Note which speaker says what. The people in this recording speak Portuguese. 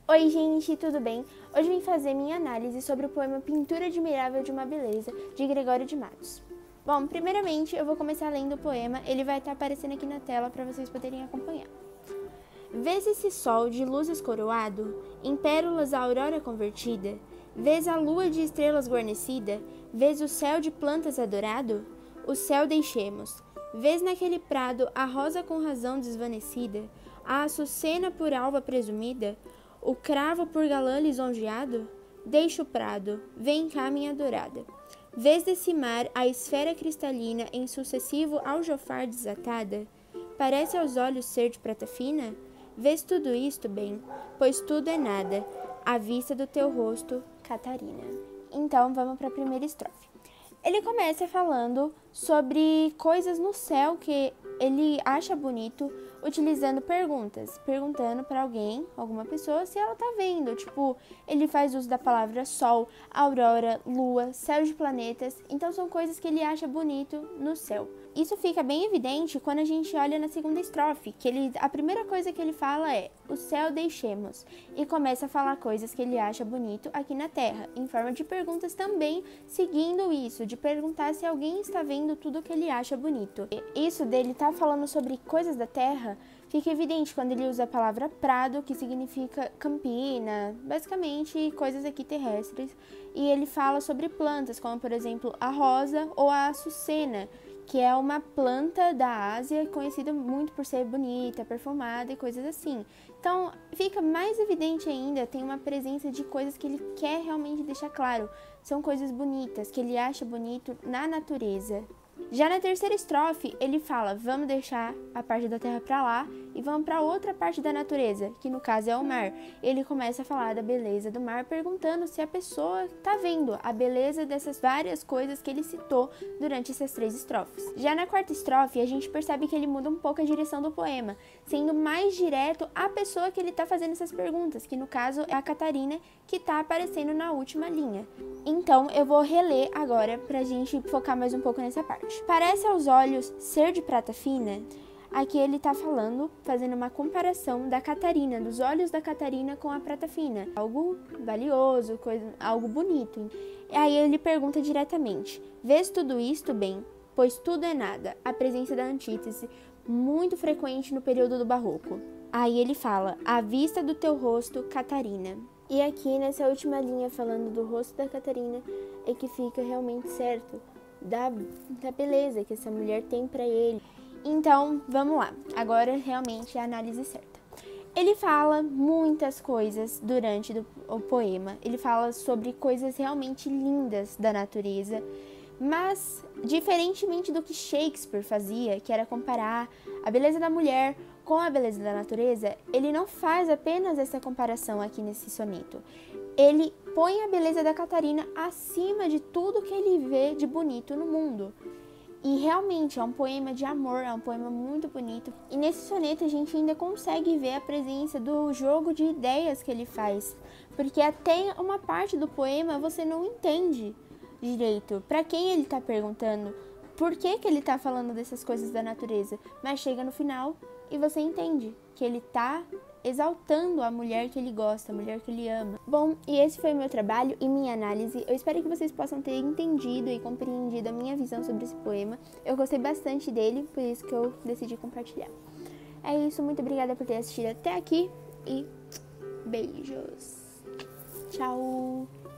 Speaker 1: Oi gente, tudo bem? Hoje vim fazer minha análise sobre o poema Pintura Admirável de uma Beleza, de Gregório de Matos. Bom, primeiramente eu vou começar lendo o poema, ele vai estar aparecendo aqui na tela para vocês poderem acompanhar. Vês esse sol de luzes coroado, em pérolas a aurora convertida? Vês a lua de estrelas guarnecida? Vês o céu de plantas adorado? O céu deixemos. Vês naquele prado a rosa com razão desvanecida? A açucena por alva presumida? O cravo por galã lisonjeado? Deixa o prado, vem cá minha adorada. Vês desse mar a esfera cristalina em sucessivo aljofar desatada? Parece aos olhos ser de prata fina? Vês tudo isto, bem, pois tudo é nada, à vista do teu rosto, Catarina. Então, vamos para a primeira estrofe. Ele começa falando sobre coisas no céu que ele acha bonito, utilizando perguntas, perguntando para alguém, alguma pessoa, se ela tá vendo. Tipo, ele faz uso da palavra sol, aurora, lua, céu de planetas. Então são coisas que ele acha bonito no céu. Isso fica bem evidente quando a gente olha na segunda estrofe, que a primeira coisa que ele fala é o céu deixemos, e começa a falar coisas que ele acha bonito aqui na terra, em forma de perguntas também, seguindo isso, de perguntar se alguém está vendo tudo que ele acha bonito. Isso dele tá falando sobre coisas da terra fica evidente quando ele usa a palavra prado, que significa campina, basicamente coisas aqui terrestres, e ele fala sobre plantas, como por exemplo a rosa ou a açucena, que é uma planta da Ásia conhecida muito por ser bonita, perfumada e coisas assim. Então, fica mais evidente ainda, tem uma presença de coisas que ele quer realmente deixar claro. São coisas bonitas, que ele acha bonito na natureza. Já na terceira estrofe, ele fala, vamos deixar a parte da terra para lá e vamos para outra parte da natureza, que no caso é o mar. Ele começa a falar da beleza do mar, perguntando se a pessoa está vendo a beleza dessas várias coisas que ele citou durante essas três estrofes. Já na quarta estrofe, a gente percebe que ele muda um pouco a direção do poema, sendo mais direto à pessoa que ele está fazendo essas perguntas, que no caso é a Catarina, que está aparecendo na última linha. Então, eu vou reler agora para a gente focar mais um pouco nessa parte. Parece aos olhos ser de prata fina? Aqui ele está falando, fazendo uma comparação da Catarina, dos olhos da Catarina com a prata fina. Algo valioso, algo bonito. E aí ele pergunta diretamente, vês tudo isto, bem? Pois tudo é nada, a presença da antítese, muito frequente no período do Barroco. Aí ele fala, à vista do teu rosto, Catarina. E aqui nessa última linha, falando do rosto da Catarina, é que fica realmente certo da beleza que essa mulher tem para ele. Então, vamos lá. Agora, realmente, é a análise certa. Ele fala muitas coisas durante o poema. Ele fala sobre coisas realmente lindas da natureza, mas, diferentemente do que Shakespeare fazia, que era comparar a beleza da mulher com a beleza da natureza, ele não faz apenas essa comparação aqui nesse soneto. Ele põe a beleza da Catarina acima de tudo que ele vê de bonito no mundo. E realmente é um poema de amor, é um poema muito bonito. E nesse soneto a gente ainda consegue ver a presença do jogo de ideias que ele faz. Porque até uma parte do poema você não entende direito para quem ele está perguntando, por que ele está falando dessas coisas da natureza. Mas chega no final e você entende que ele está exaltando a mulher que ele gosta, a mulher que ele ama. Bom, e esse foi o meu trabalho e minha análise. Eu espero que vocês possam ter entendido e compreendido a minha visão sobre esse poema. Eu gostei bastante dele, por isso que eu decidi compartilhar. É isso, muito obrigada por ter assistido até aqui e beijos. Tchau!